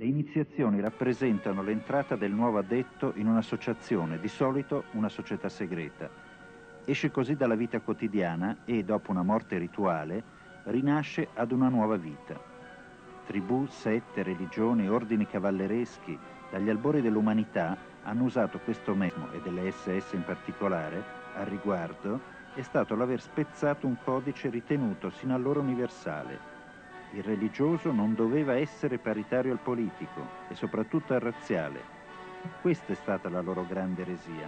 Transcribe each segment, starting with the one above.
Le iniziazioni rappresentano l'entrata del nuovo addetto in un'associazione, di solito una società segreta. Esce così dalla vita quotidiana e, dopo una morte rituale, rinasce ad una nuova vita. Tribù, sette, religioni, ordini cavallereschi, dagli albori dell'umanità hanno usato questo mezzo, e delle SS in particolare, al riguardo, è stato l'aver spezzato un codice ritenuto sino allora universale. Il religioso non doveva essere paritario al politico e soprattutto al razziale. Questa è stata la loro grande eresia.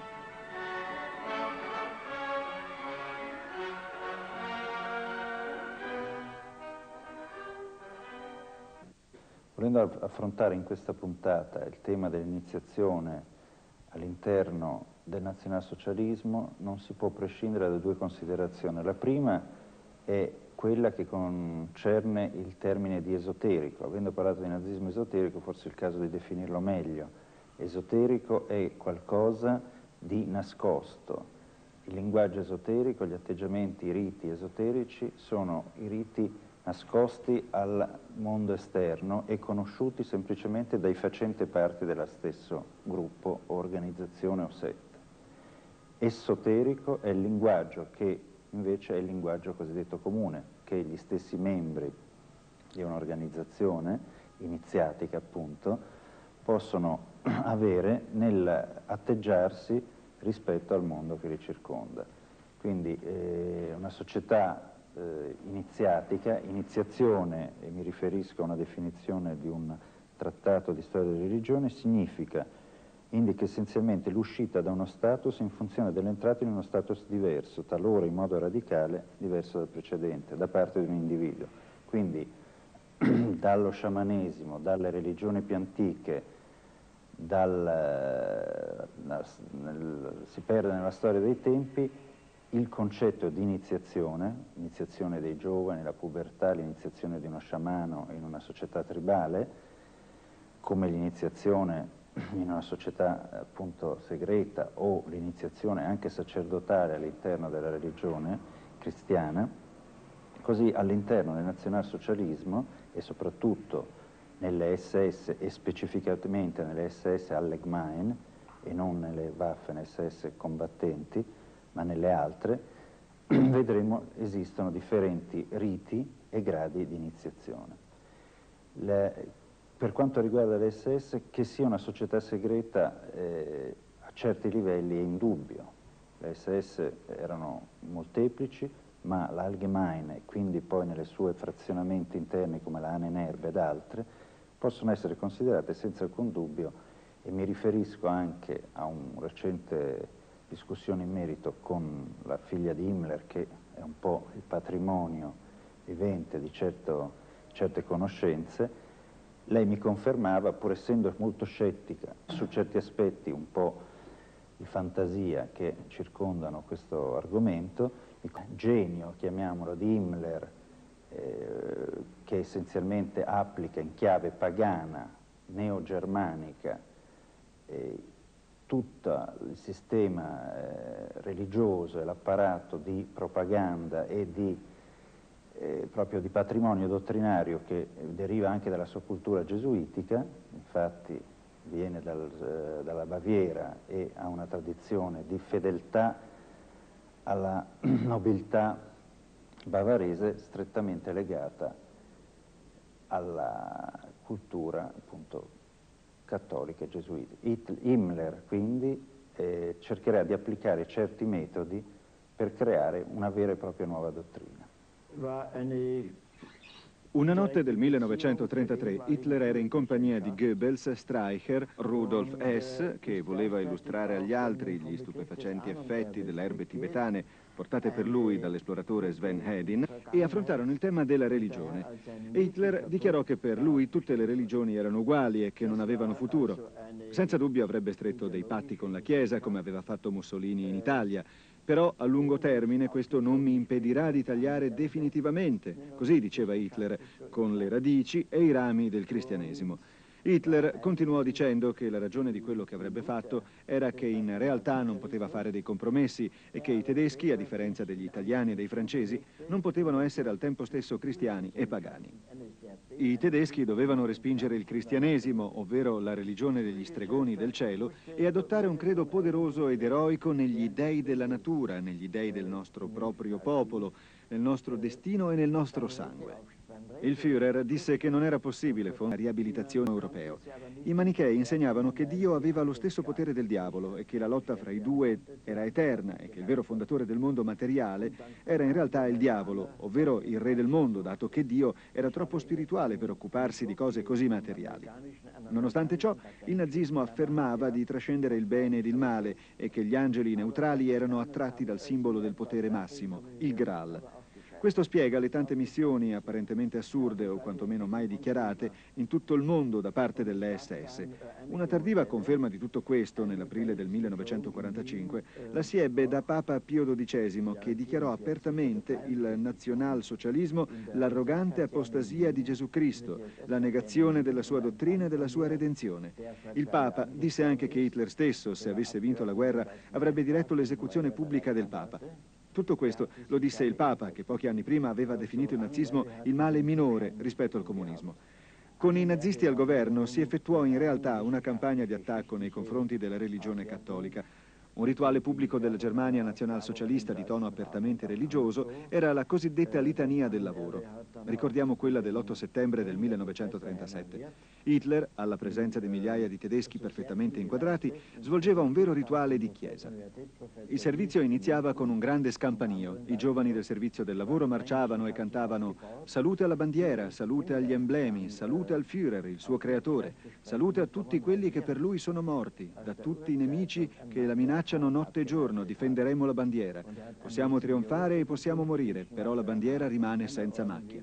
Volendo affrontare in questa puntata il tema dell'iniziazione all'interno del nazionalsocialismo, non si può prescindere da due considerazioni. La prima è quella che concerne il termine di esoterico. Avendo parlato di nazismo esoterico, forse è il caso di definirlo meglio. Esoterico è qualcosa di nascosto. Il linguaggio esoterico, gli atteggiamenti, i riti esoterici sono i riti nascosti al mondo esterno e conosciuti semplicemente dai facenti parte dello stesso gruppo, organizzazione o setta. Esoterico è il linguaggio che invece è il linguaggio cosiddetto comune, che gli stessi membri di un'organizzazione iniziatica, appunto, possono avere nell'atteggiarsi rispetto al mondo che li circonda. Quindi una società iniziatica, iniziazione, e mi riferisco a una definizione di un trattato di storia della religione, indica essenzialmente l'uscita da uno status in funzione dell'entrata in uno status diverso, talora in modo radicale diverso dal precedente, da parte di un individuo. Quindi dallo sciamanesimo, dalle religioni più antiche, si perde nella storia dei tempi il concetto di iniziazione dei giovani, la pubertà, l'iniziazione di uno sciamano in una società tribale, come l'iniziazione in una società appunto segreta o l'iniziazione anche sacerdotale all'interno della religione cristiana. Così all'interno del nazionalsocialismo e soprattutto nelle SS e specificatamente nelle SS Allgemein e non nelle Waffen SS combattenti, ma nelle altre, vedremo esistono differenti riti e gradi di iniziazione. Per quanto riguarda le SS, che sia una società segreta a certi livelli è indubbio. Le SS erano molteplici, ma l'Allgemein e quindi poi nelle sue frazionamenti interni come la Ahnenerbe ed altre possono essere considerate senza alcun dubbio, e mi riferisco anche a una recente discussione in merito con la figlia di Himmler, che è un po' il patrimonio vivente di certe conoscenze. Lei mi confermava, pur essendo molto scettica su certi aspetti un po' di fantasia che circondano questo argomento, il genio, chiamiamolo, di Himmler, che essenzialmente applica in chiave pagana, neogermanica, tutto il sistema religioso e l'apparato di propaganda e proprio di patrimonio dottrinario che deriva anche dalla sua cultura gesuitica, infatti viene dalla Baviera e ha una tradizione di fedeltà alla nobiltà bavarese strettamente legata alla cultura appunto cattolica e gesuitica. Himmler quindi cercherà di applicare certi metodi per creare una vera e propria nuova dottrina. Una notte del 1933 Hitler era in compagnia di Goebbels, Streicher, Rudolf Hess, che voleva illustrare agli altri gli stupefacenti effetti delle erbe tibetane portate per lui dall'esploratore Sven Hedin, e affrontarono il tema della religione. Hitler dichiarò che per lui tutte le religioni erano uguali e che non avevano futuro. Senza dubbio avrebbe stretto dei patti con la Chiesa, come aveva fatto Mussolini in Italia, però a lungo termine questo non mi impedirà di tagliare definitivamente, così diceva Hitler, con le radici e i rami del cristianesimo. Hitler continuò dicendo che la ragione di quello che avrebbe fatto era che in realtà non poteva fare dei compromessi e che i tedeschi, a differenza degli italiani e dei francesi, non potevano essere al tempo stesso cristiani e pagani. I tedeschi dovevano respingere il cristianesimo, ovvero la religione degli stregoni del cielo, e adottare un credo poderoso ed eroico negli dei della natura, negli dei del nostro proprio popolo, nel nostro destino e nel nostro sangue. Il Führer disse che non era possibile fondare una riabilitazione europeo. I manichei insegnavano che Dio aveva lo stesso potere del diavolo e che la lotta fra i due era eterna e che il vero fondatore del mondo materiale era in realtà il diavolo, ovvero il re del mondo, dato che Dio era troppo spirituale per occuparsi di cose così materiali. Nonostante ciò, il nazismo affermava di trascendere il bene ed il male e che gli angeli neutrali erano attratti dal simbolo del potere massimo, il Graal. Questo spiega le tante missioni apparentemente assurde o quantomeno mai dichiarate in tutto il mondo da parte delle SS. Una tardiva conferma di tutto questo, nell'aprile del 1945, la si ebbe da Papa Pio XII, che dichiarò apertamente il nazionalsocialismo l'arrogante apostasia di Gesù Cristo, la negazione della sua dottrina e della sua redenzione. Il Papa disse anche che Hitler stesso, se avesse vinto la guerra, avrebbe diretto l'esecuzione pubblica del Papa. Tutto questo lo disse il Papa, che pochi anni prima aveva definito il nazismo il male minore rispetto al comunismo. Con i nazisti al governo si effettuò in realtà una campagna di attacco nei confronti della religione cattolica. Un rituale pubblico della Germania nazionalsocialista di tono apertamente religioso era la cosiddetta litania del lavoro. Ricordiamo quella dell'8 settembre del 1937. Hitler, alla presenza di migliaia di tedeschi perfettamente inquadrati, svolgeva un vero rituale di chiesa. Il servizio iniziava con un grande scampanio. I giovani del servizio del lavoro marciavano e cantavano «Salute alla bandiera, salute agli emblemi, salute al Führer, il suo creatore, salute a tutti quelli che per lui sono morti, da tutti i nemici che la minacciano notte e giorno, difenderemo la bandiera. Possiamo trionfare e possiamo morire, però la bandiera rimane senza macchia».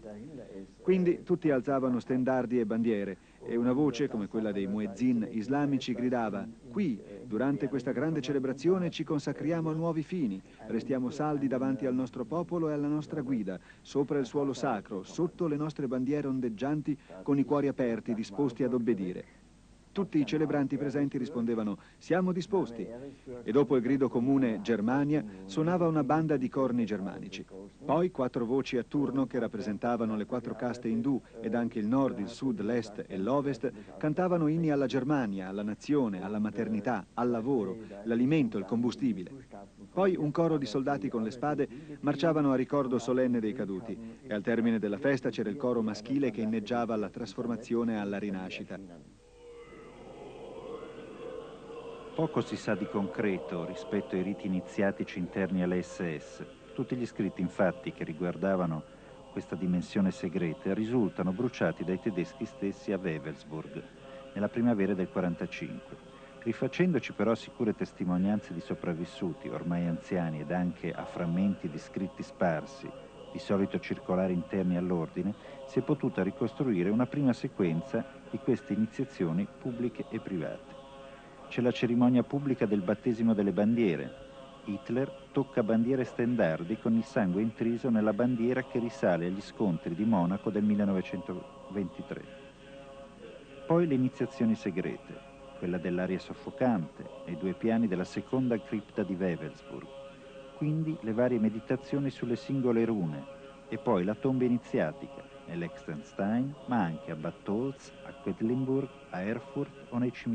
Quindi tutti alzavano stendardi e bandiere e una voce, come quella dei muezzin islamici, gridava «Qui, durante questa grande celebrazione, ci consacriamo a nuovi fini, restiamo saldi davanti al nostro popolo e alla nostra guida, sopra il suolo sacro, sotto le nostre bandiere ondeggianti, con i cuori aperti, disposti ad obbedire». Tutti i celebranti presenti rispondevano «Siamo disposti» e dopo il grido comune «Germania» suonava una banda di corni germanici. Poi 4 voci a turno che rappresentavano le 4 caste indù ed anche il nord, il sud, l'est e l'ovest cantavano inni alla Germania, alla nazione, alla maternità, al lavoro, l'alimento, il combustibile. Poi un coro di soldati con le spade marciavano a ricordo solenne dei caduti e al termine della festa c'era il coro maschile che inneggiava alla trasformazione e alla rinascita. Poco si sa di concreto rispetto ai riti iniziatici interni alle SS. Tutti gli scritti, infatti, che riguardavano questa dimensione segreta risultano bruciati dai tedeschi stessi a Wewelsburg nella primavera del 45. Rifacendoci però a sicure testimonianze di sopravvissuti, ormai anziani, ed anche a frammenti di scritti sparsi, di solito circolari interni all'ordine, si è potuta ricostruire una prima sequenza di queste iniziazioni pubbliche e private. C'è la cerimonia pubblica del battesimo delle bandiere. Hitler tocca bandiere e stendardi con il sangue intriso nella bandiera che risale agli scontri di Monaco del 1923. Poi le iniziazioni segrete, quella dell'aria soffocante, nei 2 piani della seconda cripta di Wewelsburg. Quindi le varie meditazioni sulle singole rune e poi la tomba iniziatica nell'Extenstein, ma anche a Bad Tolz, a Quedlinburg, a Erfurt o nei cimiteri.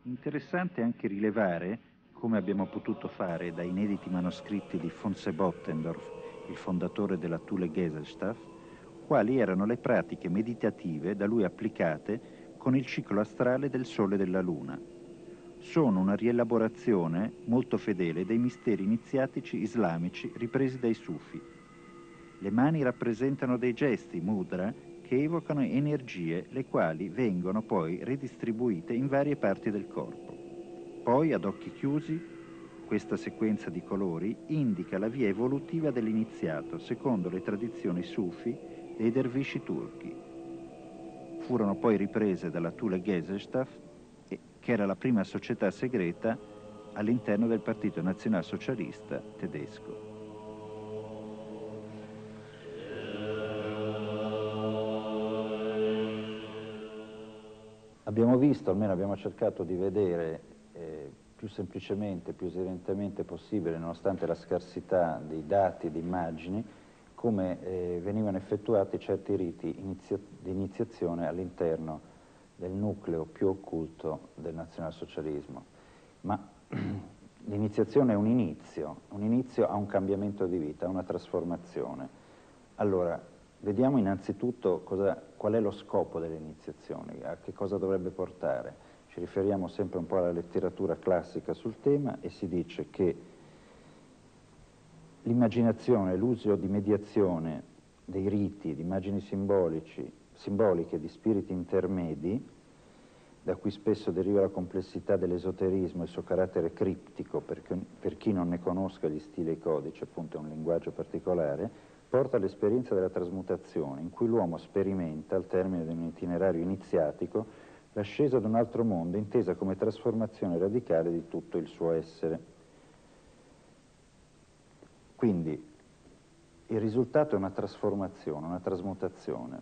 Interessante anche rilevare, come abbiamo potuto fare dai inediti manoscritti di von Sebottendorf, il fondatore della Thule Gesellschaft, quali erano le pratiche meditative da lui applicate con il ciclo astrale del Sole e della Luna. Sono una rielaborazione molto fedele dei misteri iniziatici islamici ripresi dai Sufi. Le mani rappresentano dei gesti, mudra, che evocano energie, le quali vengono poi ridistribuite in varie parti del corpo. Poi, ad occhi chiusi, questa sequenza di colori indica la via evolutiva dell'iniziato, secondo le tradizioni sufi dei dervisci turchi. Furono poi riprese dalla Thule Gesellschaft, che era la prima società segreta all'interno del Partito Nazionalsocialista tedesco. Abbiamo visto, almeno abbiamo cercato di vedere più semplicemente, più evidentemente possibile, nonostante la scarsità dei dati e di immagini, come venivano effettuati certi riti di iniziazione all'interno del nucleo più occulto del nazionalsocialismo. Ma l'iniziazione è un inizio a un cambiamento di vita, a una trasformazione. Allora, vediamo innanzitutto qual è lo scopo dell'iniziazione, a che cosa dovrebbe portare. Ci riferiamo sempre un po' alla letteratura classica sul tema e si dice che l'immaginazione, l'uso di mediazione dei riti, di immagini simboliche, di spiriti intermedi, da cui spesso deriva la complessità dell'esoterismo e il suo carattere criptico, perché per chi non ne conosca gli stili e i codici, appunto è un linguaggio particolare, porta all'esperienza della trasmutazione, in cui l'uomo sperimenta, al termine di un itinerario iniziatico, l'ascesa ad un altro mondo, intesa come trasformazione radicale di tutto il suo essere. Quindi il risultato è una trasformazione, una trasmutazione.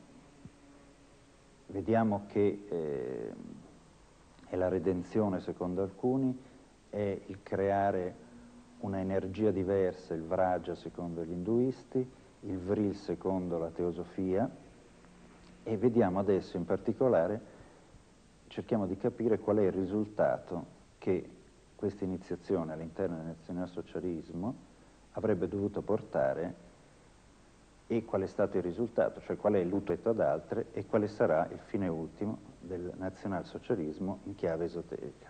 Vediamo che è la redenzione, secondo alcuni, è il creare una energia diversa, il Vraja secondo gli induisti, il Vril secondo la teosofia, e vediamo adesso in particolare, cerchiamo di capire qual è il risultato che questa iniziazione all'interno del nazionalsocialismo avrebbe dovuto portare e qual è stato il risultato, cioè qual è l'utile ad altre e quale sarà il fine ultimo del nazionalsocialismo in chiave esoterica.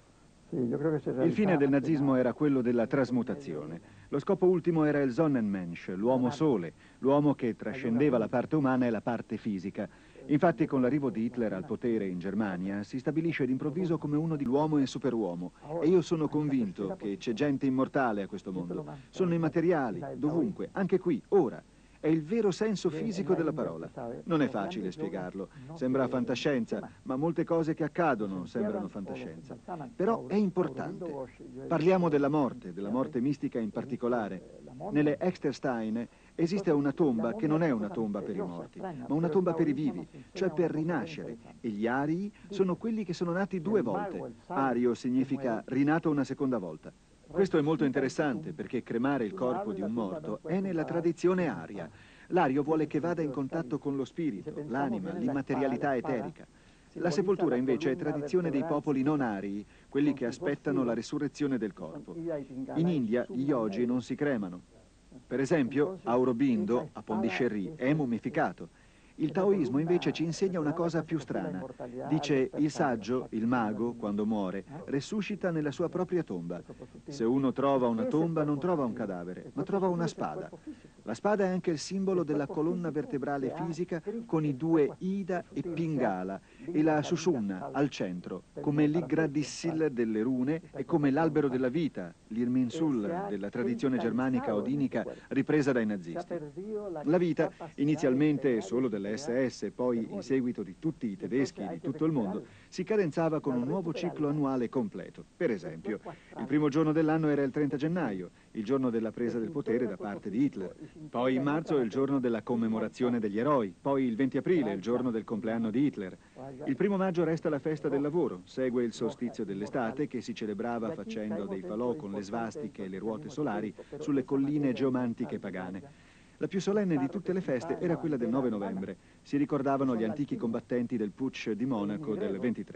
Il fine del nazismo era quello della trasmutazione. Lo scopo ultimo era il Sonnenmensch, l'uomo sole, l'uomo che trascendeva la parte umana e la parte fisica. Infatti con l'arrivo di Hitler al potere in Germania si stabilisce d'improvviso come uno di l'uomo e superuomo. E io sono convinto che c'è gente immortale a questo mondo. Sono immateriali, dovunque, anche qui, ora. È il vero senso fisico della parola. Non è facile spiegarlo. Sembra fantascienza, ma molte cose che accadono sembrano fantascienza. Però è importante. Parliamo della morte mistica in particolare. Nelle Extersteine esiste una tomba che non è una tomba per i morti, ma una tomba per i vivi, cioè per rinascere. E gli arii sono quelli che sono nati 2 volte. Ario significa rinato una seconda volta. Questo è molto interessante perché cremare il corpo di un morto è nella tradizione aria. L'ario vuole che vada in contatto con lo spirito, l'anima, l'immaterialità eterica. La sepoltura invece è tradizione dei popoli non arii, quelli che aspettano la risurrezione del corpo. In India gli yogi non si cremano. Per esempio, Aurobindo, a Pondichéry, è mummificato. Il taoismo invece ci insegna una cosa più strana. Dice il saggio, il mago, quando muore, resuscita nella sua propria tomba. Se uno trova una tomba non trova un cadavere, ma trova una spada. La spada è anche il simbolo della colonna vertebrale fisica con i 2 Ida e Pingala e la Sushumna al centro, come l'Yggdrasil delle rune e come l'albero della vita, l'Irminsul della tradizione germanica odinica ripresa dai nazisti. La vita, inizialmente solo delle SS e poi in seguito di tutti i tedeschi di tutto il mondo, si cadenzava con un nuovo ciclo annuale completo. Per esempio, il primo giorno dell'anno era il 30 gennaio, il giorno della presa del potere da parte di Hitler. Poi in marzo è il giorno della commemorazione degli eroi, poi il 20 aprile è il giorno del compleanno di Hitler. Il 1 maggio resta la festa del lavoro, segue il solstizio dell'estate che si celebrava facendo dei falò con le svastiche e le ruote solari sulle colline geomantiche pagane. La più solenne di tutte le feste era quella del 9 novembre. Si ricordavano gli antichi combattenti del putsch di Monaco del 23.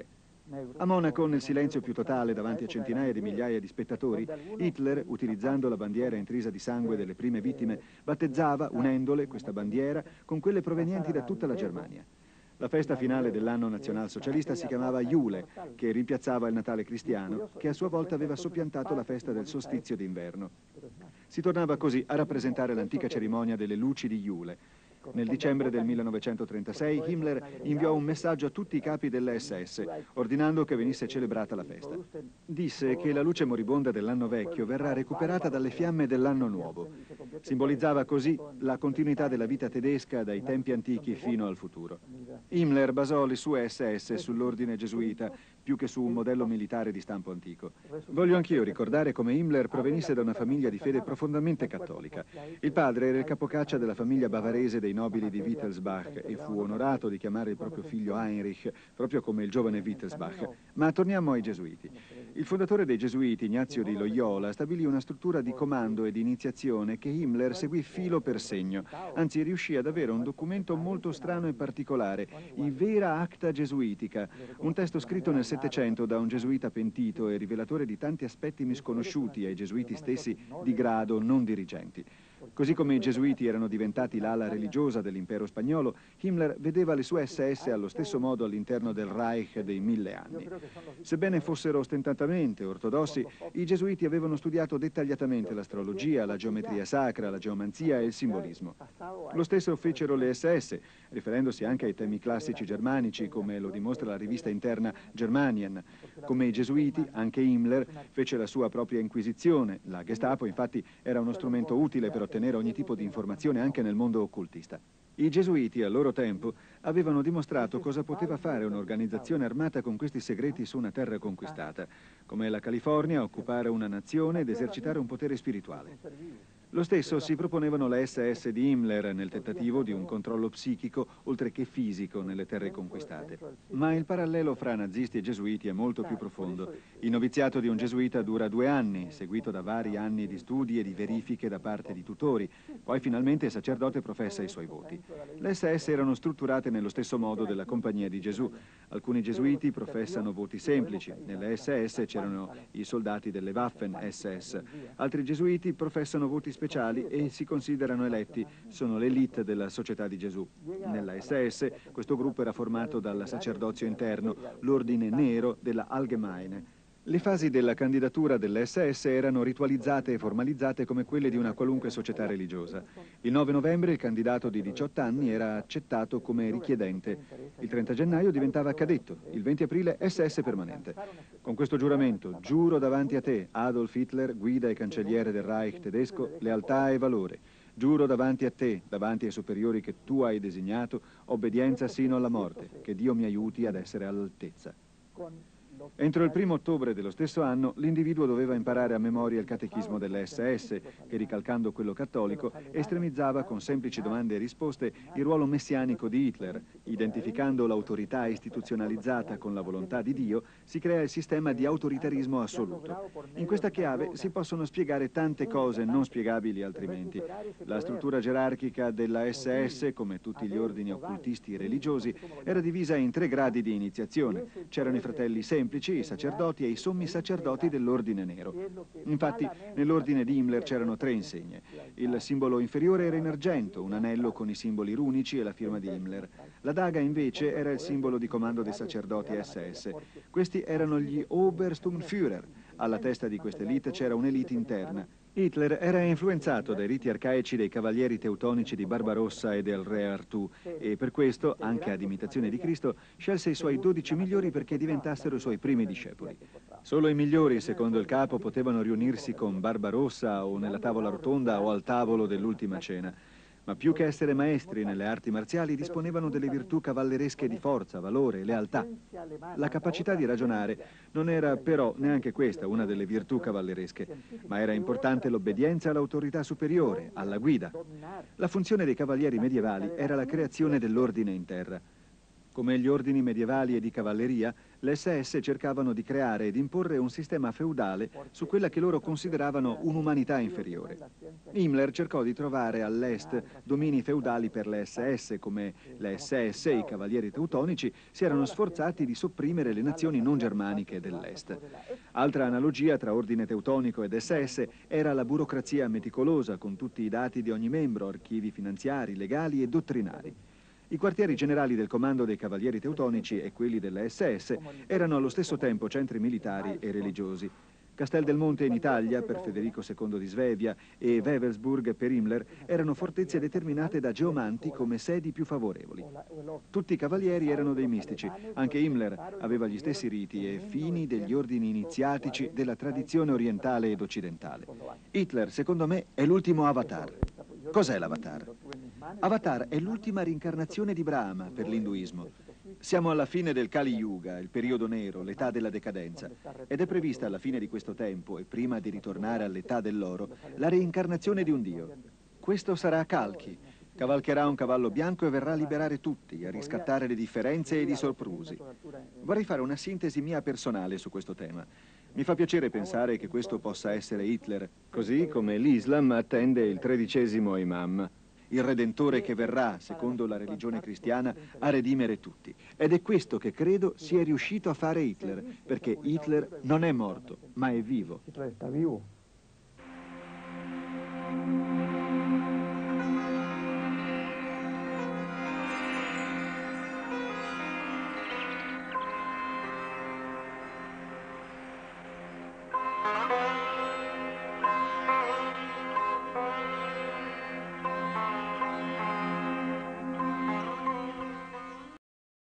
A Monaco, nel silenzio più totale davanti a centinaia di migliaia di spettatori, Hitler, utilizzando la bandiera intrisa di sangue delle prime vittime, battezzava, unendole, questa bandiera con quelle provenienti da tutta la Germania. La festa finale dell'anno nazionalsocialista si chiamava Jule, che rimpiazzava il Natale cristiano, che a sua volta aveva soppiantato la festa del solstizio d'inverno. Si tornava così a rappresentare l'antica cerimonia delle luci di Jule. Nel dicembre del 1936 Himmler inviò un messaggio a tutti i capi dell'SS, ordinando che venisse celebrata la festa. Disse che la luce moribonda dell'anno vecchio verrà recuperata dalle fiamme dell'anno nuovo. Simbolizzava così la continuità della vita tedesca dai tempi antichi fino al futuro. Himmler basò le sue SS sull'ordine gesuita, più che su un modello militare di stampo antico. Voglio anch'io ricordare come Himmler provenisse da una famiglia di fede profondamente cattolica. Il padre era il capocaccia della famiglia bavarese dei nobili di Wittelsbach e fu onorato di chiamare il proprio figlio Heinrich, proprio come il giovane Wittelsbach. Ma torniamo ai gesuiti. Il fondatore dei gesuiti, Ignazio di Loyola, stabilì una struttura di comando e di iniziazione che Himmler seguì filo per segno, anzi riuscì ad avere un documento molto strano e particolare, i Vera Acta Gesuitica, un testo scritto nel Settecento da un gesuita pentito e rivelatore di tanti aspetti misconosciuti ai gesuiti stessi di grado non dirigenti. Così come i gesuiti erano diventati l'ala religiosa dell'impero spagnolo, Himmler vedeva le sue SS allo stesso modo all'interno del Reich dei 1000 anni. Sebbene fossero ostentatamente ortodossi, i gesuiti avevano studiato dettagliatamente l'astrologia, la geometria sacra, la geomanzia e il simbolismo. Lo stesso fecero le SS, riferendosi anche ai temi classici germanici, come lo dimostra la rivista interna Germanien. Come i gesuiti, anche Himmler fece la sua propria inquisizione. La Gestapo, infatti, era uno strumento utile per ottenere ogni tipo di informazione anche nel mondo occultista. I gesuiti, al loro tempo, avevano dimostrato cosa poteva fare un'organizzazione armata con questi segreti su una terra conquistata, come la California, occupare una nazione ed esercitare un potere spirituale. Lo stesso si proponevano le SS di Himmler nel tentativo di un controllo psichico oltre che fisico nelle terre conquistate. Ma il parallelo fra nazisti e gesuiti è molto più profondo. Il noviziato di un gesuita dura 2 anni, seguito da vari anni di studi e di verifiche da parte di tutori. Poi finalmente il sacerdote professa i suoi voti. Le SS erano strutturate nello stesso modo della Compagnia di Gesù. Alcuni gesuiti professano voti semplici. Nelle SS c'erano i soldati delle Waffen-SS. Altri gesuiti professano voti speciali e si considerano eletti, sono l'elite della Società di Gesù. Nella SS questo gruppo era formato dal sacerdozio interno, l'ordine nero della Allgemeine. Le fasi della candidatura delle SS erano ritualizzate e formalizzate come quelle di una qualunque società religiosa. Il 9 novembre il candidato di 18 anni era accettato come richiedente. Il 30 gennaio diventava cadetto, il 20 aprile SS permanente. Con questo giuramento, giuro davanti a te, Adolf Hitler, guida e cancelliere del Reich tedesco, lealtà e valore. Giuro davanti a te, davanti ai superiori che tu hai designato, obbedienza sino alla morte, che Dio mi aiuti ad essere all'altezza. Entro il 1° ottobre dello stesso anno, l'individuo doveva imparare a memoria il catechismo delle SS, che ricalcando quello cattolico, estremizzava con semplici domande e risposte il ruolo messianico di Hitler. Identificando l'autorità istituzionalizzata con la volontà di Dio, si crea il sistema di autoritarismo assoluto. In questa chiave si possono spiegare tante cose non spiegabili altrimenti. La struttura gerarchica della SS, come tutti gli ordini occultisti religiosi, era divisa in 3 gradi di iniziazione. C'erano i fratelli semplici, i sacerdoti e i sommi sacerdoti dell'ordine nero. Infatti, nell'ordine di Himmler c'erano 3 insegne. Il simbolo inferiore era in argento, un anello con i simboli runici e la firma di Himmler. La daga, invece, era il simbolo di comando dei sacerdoti SS. Questi erano gli Obersturmführer. Alla testa di questa elite c'era un'elite interna. Hitler era influenzato dai riti arcaici dei cavalieri teutonici di Barbarossa e del re Artù e per questo, anche ad imitazione di Cristo, scelse i suoi 12 migliori perché diventassero i suoi primi discepoli. Solo i migliori, secondo il capo, potevano riunirsi con Barbarossa o nella tavola rotonda o al tavolo dell'ultima cena. Ma più che essere maestri nelle arti marziali, disponevano delle virtù cavalleresche di forza, valore, lealtà. La capacità di ragionare non era però neanche questa una delle virtù cavalleresche, ma era importante l'obbedienza all'autorità superiore, alla guida. La funzione dei cavalieri medievali era la creazione dell'ordine in terra. Come gli ordini medievali e di cavalleria, le SS cercavano di creare ed imporre un sistema feudale su quella che loro consideravano un'umanità inferiore. Himmler cercò di trovare all'est domini feudali per le SS, come le SS e i cavalieri teutonici si erano sforzati di sopprimere le nazioni non germaniche dell'est. Altra analogia tra ordine teutonico ed SS era la burocrazia meticolosa, con tutti i dati di ogni membro, archivi finanziari, legali e dottrinari. I quartieri generali del comando dei cavalieri teutonici e quelli delle SS erano allo stesso tempo centri militari e religiosi. Castel del Monte in Italia, per Federico II di Svevia, e Wewelsburg per Himmler erano fortezze determinate da geomanti come sedi più favorevoli. Tutti i cavalieri erano dei mistici, anche Himmler aveva gli stessi riti e fini degli ordini iniziatici della tradizione orientale ed occidentale. Hitler, secondo me, è l'ultimo avatar. Cos'è l'avatar? Avatar è l'ultima rincarnazione di Brahma per l'induismo. Siamo alla fine del Kali Yuga, il periodo nero, l'età della decadenza, ed è prevista alla fine di questo tempo e prima di ritornare all'età dell'oro la reincarnazione di un dio. Questo sarà Kalki. Cavalcherà un cavallo bianco e verrà a liberare tutti, a riscattare le differenze ed i soprusi. Vorrei fare una sintesi mia personale su questo tema. Mi fa piacere pensare che questo possa essere Hitler, così come l'Islam attende il 13° imam. Il Redentore che verrà, secondo la religione cristiana, a redimere tutti. Ed è questo che credo sia riuscito a fare Hitler, perché Hitler non è morto, ma è vivo. Hitler está vivo.